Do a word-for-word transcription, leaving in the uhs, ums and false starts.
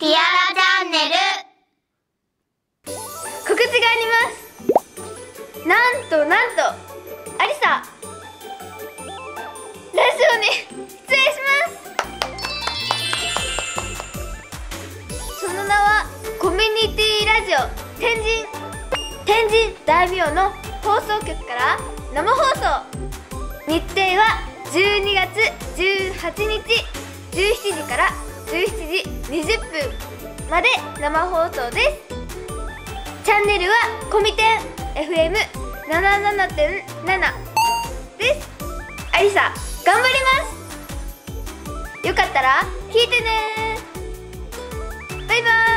ティアラチャンネル。 告知があります。なんとなんとアリサラジオに出演します。その名はコミュニティラジオ天神天神大名の放送局から生放送。日程はじゅうにがつじゅうはちにちじゅうしちじからじゅうしちじにじゅっぷんまで生放送です。チャンネルはコミテン エフエムななじゅうななてんなな です。アリサ頑張ります。よかったら聞いてね。バイバイ。